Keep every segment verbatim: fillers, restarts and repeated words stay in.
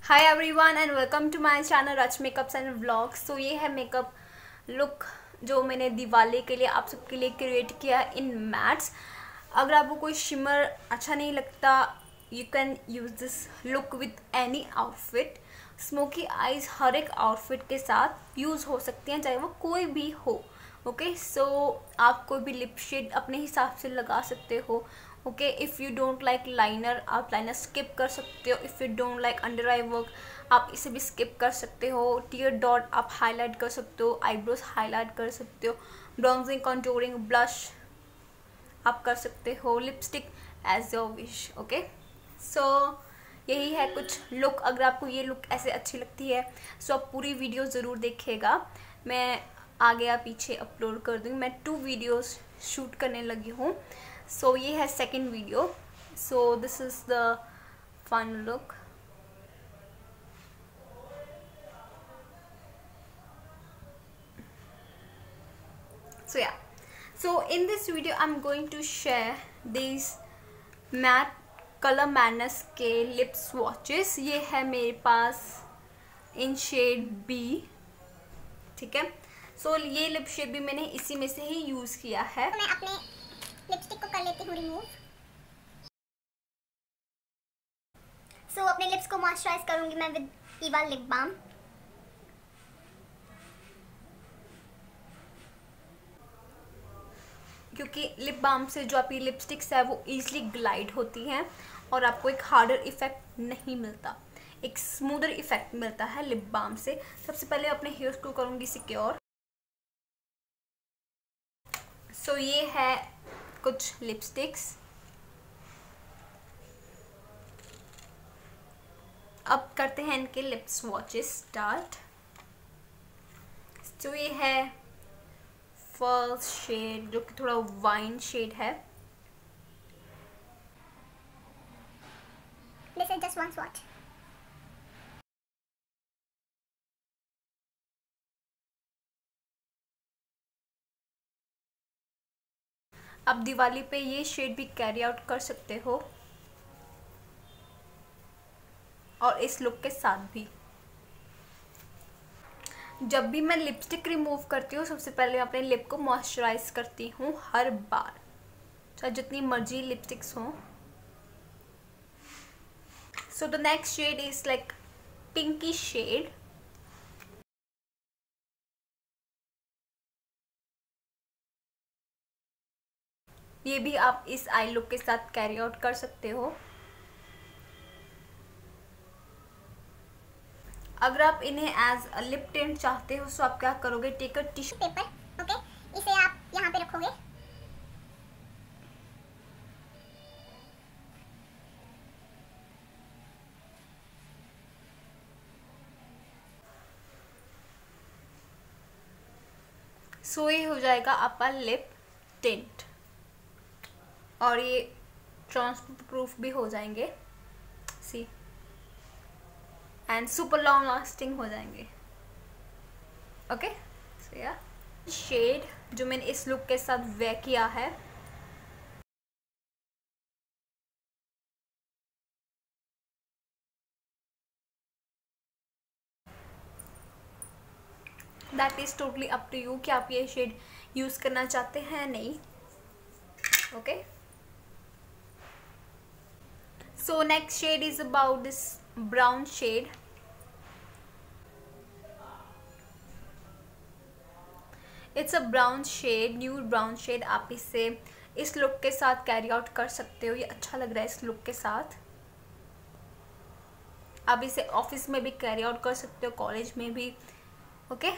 Hi everyone and welcome to my channel Rach makeups and vlogs. तो ये है makeup look जो मैंने दिवाली के लिए आप सबके लिए क्रिएट किया इन मैट्स। अगर आपको कोई शिमर अच्छा नहीं लगता, you can use this look with any outfit. Smokey eyes हर एक आउटफिट के साथ यूज़ हो सकती हैं, चाहे वो कोई भी हो। ओके, सो आप कोई भी लिप शेड अपने हिसाब से लगा सकते हो। Okay, if you don't like liner, आप लाइनर स्किप कर सकते हो। If you don't like under eye work, आप इसे भी स्किप कर सकते हो। टीयर डॉट आप हाईलाइट कर सकते हो, आईब्रोज हाईलाइट कर सकते हो, ब्राउजिंग, कंटूरिंग, ब्लश आप कर सकते हो, lipstick as your wish. Okay, so यही है कुछ लुक। अगर आपको ये लुक ऐसे अच्छी लगती है सो आप पूरी वीडियो ज़रूर देखिएगा। मैं आगे या पीछे अपलोड कर दूँगी। मैं टू वीडियोस शूट करने लगी हूँ। सो so, ये है second video. So this is the fun look. So yeah, so in this video I'm going to share these matte color madness के lip swatches। ये है मेरे पास इन शेड बी, ठीक है। सो so, ये लिप शेड भी मैंने इसी में से ही यूज़ किया है। तो मैं अपने लिपस्टिक को कर लेती हूँ रिमूव। सो so, अपने लिप्स को मॉइस्चराइज करूंगी मैं विद ईवा लिप बाम। क्योंकि लिप बाम से जो आपकी लिपस्टिक्स है वो ईजिली ग्लाइड होती हैं और आपको एक हार्डर इफेक्ट नहीं मिलता, एक स्मूदर इफेक्ट मिलता है लिप बाम से। सबसे पहले अपने हेयर्स को करूँगी सिक्योर। सो so, ये है कुछ लिपस्टिक्स। अब करते हैं इनके लिप स्वॉचेस स्टार्ट। तो ये है फर्स्ट शेड जो कि थोड़ा वाइन शेड है। This is just one swatch. अब दिवाली पे ये शेड भी कैरी आउट कर सकते हो और इस लुक के साथ भी। जब भी मैं लिपस्टिक रिमूव करती हूँ सबसे पहले मैं अपने लिप को मॉइस्चराइज करती हूँ हर बार, चाहे जितनी मर्जी लिपस्टिक्स हों। So the next shade is like pinky shade. ये भी आप इस आई लुक के साथ कैरी आउट कर सकते हो। अगर आप इन्हें एज अ लिप टिंट चाहते हो तो आप क्या करोगे, take a tissue paper, okay, इसे आप यहाँ पे रखोगे। सो ये हो जाएगा आपका लिप टिंट और ये ट्रांसपेरेंट प्रूफ भी हो जाएंगे, see, and super long lasting हो जाएंगे। ओके, सो या शेड जो मैंने इस लुक के साथ वेयर किया है that is totally up to you कि आप ये शेड यूज करना चाहते हैं नहीं। Okay, so next shade is about this brown shade. It's a brown shade, new brown shade. आप इसे इस लुक के साथ कैरी आउट कर सकते हो, ये अच्छा लग रहा है इस लुक के साथ। आप इसे ऑफिस में भी कैरी आउट कर सकते हो, कॉलेज में भी। Okay,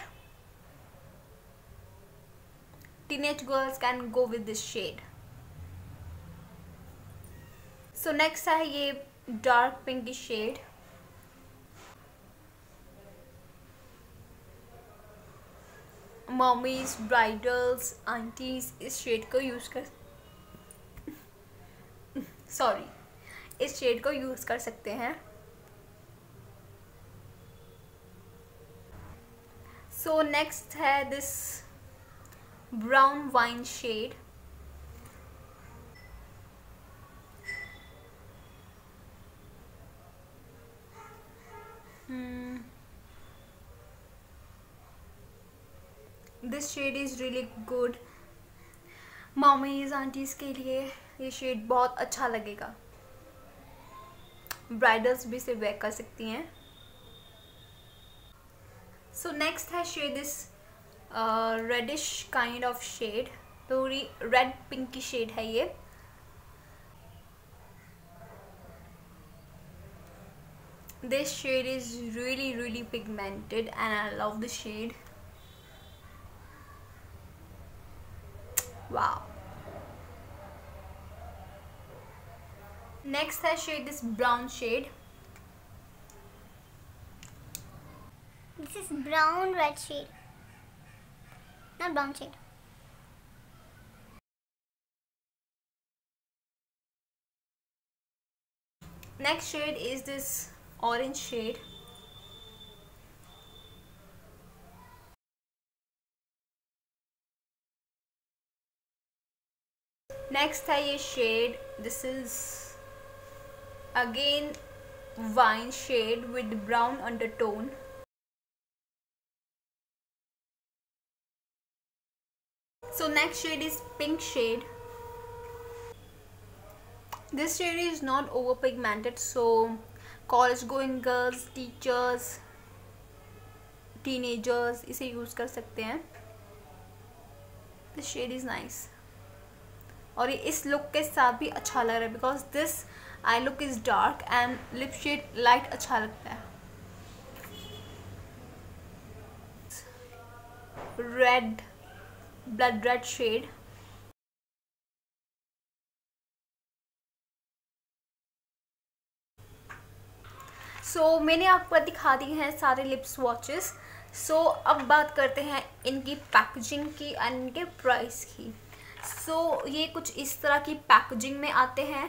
teenage girls can go with this shade. So next है ये dark pinky shade. Mommies, bridals, aunties इस शेड को यूज कर सॉरी इस शेड को यूज कर सकते हैं। सो नेक्स्ट है this brown wine shade. This shade is really good. Mommies aunties के लिए ये शेड बहुत अच्छा लगेगा। ब्राइडल्स भी इसे वेयर कर सकती हैं। सो नेक्स्ट है shade this reddish kind of shade, थोड़ी रेड पिंक की शेड है ये। This shade is really really pigmented and I love the shade. Wow. Next है shade this brown shade. This is brown red shade, not brown shade. Next shade is this orange shade. Next है ये shade. This is again wine shade with brown undertone. So next shade is pink shade. This shade is not over pigmented, so college going girls, teachers, teenagers इसे use कर सकते हैं। This shade is nice और ये इस look के साथ भी अच्छा लग रहा है because this eye look is dark and lip shade light अच्छा लगता है। Red, blood red shade. सो so, मैंने आपको दिखा दी हैं सारे लिप स्वॉचेस। सो so, अब बात करते हैं इनकी पैकेजिंग की और इनके प्राइस की। सो so, ये कुछ इस तरह की पैकेजिंग में आते हैं।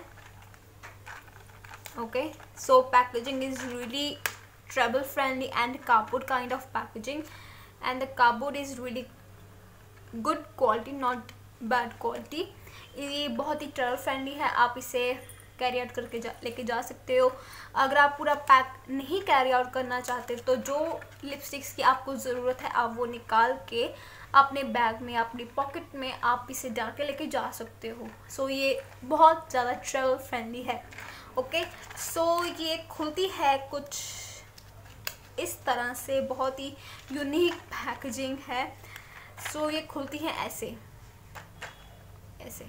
Okay, so packaging is really travel friendly and cardboard kind of packaging and the cardboard is really good quality, not bad quality. ये बहुत ही ट्रैवल फ्रेंडली है, आप इसे कैरी आउट करके जा लेके जा सकते हो। अगर आप पूरा पैक नहीं कैरी आउट करना चाहते तो जो लिपस्टिक्स की आपको ज़रूरत है आप वो निकाल के अपने बैग में, अपनी पॉकेट में आप इसे डाल के लेके जा सकते हो। सो so, ये बहुत ज़्यादा ट्रैवल फ्रेंडली है। ओके, सो ये खुलती है कुछ इस तरह से, बहुत ही यूनिक पैकेजिंग है। सो so, ये खुलती है ऐसे ऐसे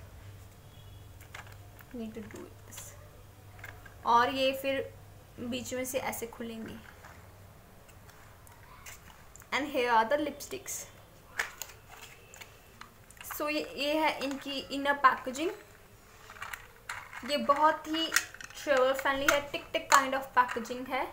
need to do this, और ये फिर बीच में से ऐसे खुलेंगी। And here are the lipsticks. So so, ये ये है इनकी इनर पैकेजिंग। ये बहुत ही ट्रैवल फ्रेंडली है, tick tick kind of packaging है।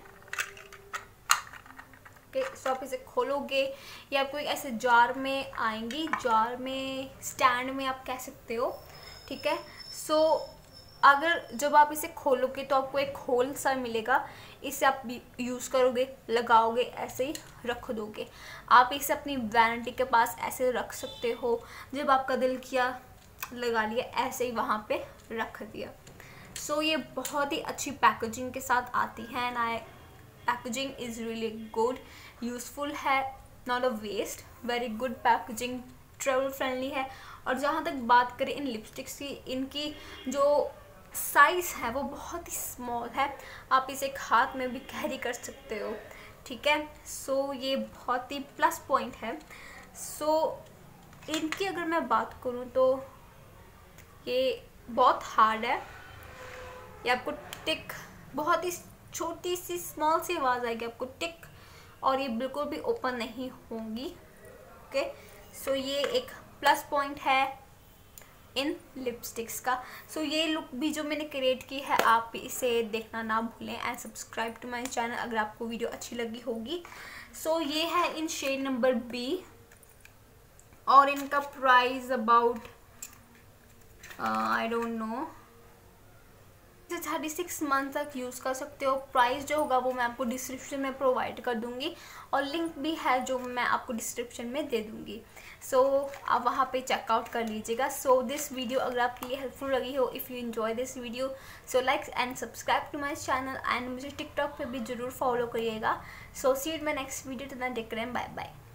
ओके, सो आप इसे खोलोगे या आपको ऐसे जार में आएंगी, जार में, स्टैंड में आप कह सकते हो। ठीक है, सो so, अगर जब आप इसे खोलोगे तो आपको एक होल सा मिलेगा, इसे आप यूज़ करोगे, लगाओगे, ऐसे ही रख दोगे। आप इसे अपनी वैनिटी के पास ऐसे रख सकते हो, जब आपका दिल किया लगा लिया, ऐसे ही वहाँ पे रख दिया। सो so, ये बहुत ही अच्छी पैकेजिंग के साथ आती है and I packaging is really good, useful है, not a waste, very good packaging, travel friendly है। और जहाँ तक बात करें इन लिपस्टिक्स की, इनकी जो साइज़ है वो बहुत ही स्मॉल है, आप इसे एक हाथ में भी कैरी कर सकते हो। ठीक है, सो so, ये बहुत ही प्लस पॉइंट है। सो so, इनकी अगर मैं बात करूँ तो ये बहुत हार्ड है, ये आपको टिक, बहुत ही छोटी सी स्मॉल सी आवाज़ आएगी आपको टिक, और ये बिल्कुल भी ओपन नहीं होंगी। ओके, सो so, ये एक प्लस पॉइंट है इन लिपस्टिक्स का। सो so, ये लुक भी जो मैंने क्रिएट की है, आप इसे देखना ना भूलें and subscribe to my channel अगर आपको वीडियो अच्छी लगी होगी। सो so, ये है इन शेड नंबर बी और इनका price about I don't know, thirty six month तक यूज़ कर सकते हो। प्राइस जो होगा वो मैं आपको डिस्क्रिप्शन में प्रोवाइड कर दूंगी और लिंक भी है जो मैं आपको डिस्क्रिप्शन में दे दूंगी। सो so, आप वहाँ पे चेकआउट कर लीजिएगा। सो दिस वीडियो अगर आपके लिए हेल्पफुल लगी हो, if you enjoy this video, so like and subscribe to my channel and मुझे टिकटॉक पे भी ज़रूर फॉलो करिएगा। So see you in my next video, till then take care, bye bye.